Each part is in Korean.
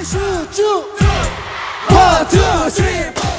수주 1, 2, 3, 4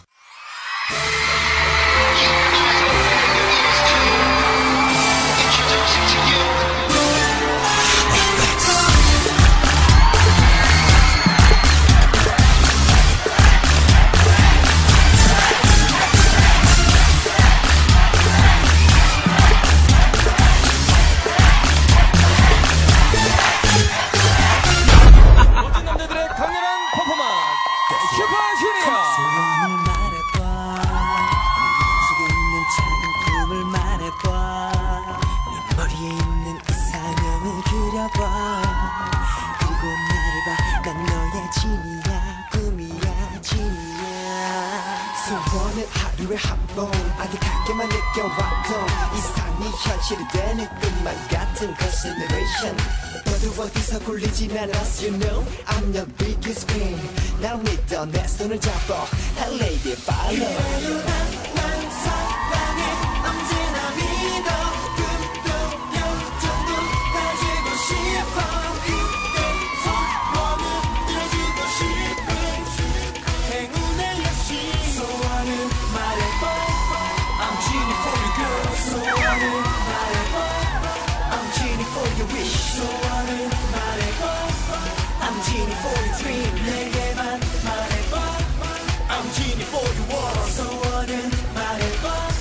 하루에 한 번 아득하게만 느껴왔던 이상이 현실이 되는 꿈만 같은 consideration 너도 어디서 굴리진 않았어 you know I'm your biggest fan 날 믿어 내 손을 잡아 Hey lady follow 난 사랑해 언제나 믿어 꿈도 열정도 가지고 싶어 그대 소원을 이뤄주고 싶은 행운의 여신 소원을 말해봐 I'm genie for you girl 소원을 말해봐 I'm genie for your wish 소원을 말해봐 I'm genie for your dream 내게만 말해봐 I'm genie for your world 소원을 말해봐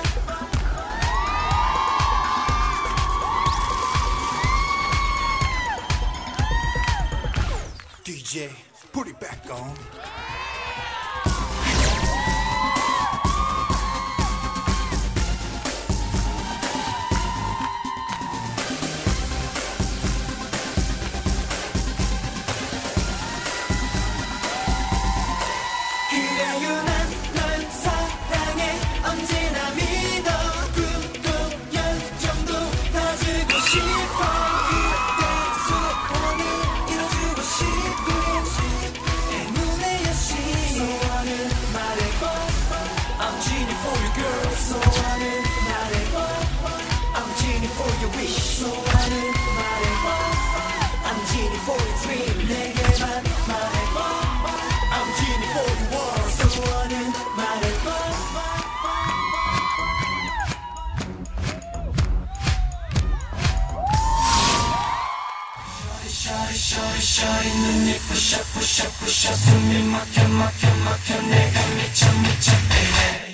DJ put it back on Shawty 눈이 부셔 숨이 막혀 내가 미쳐 baby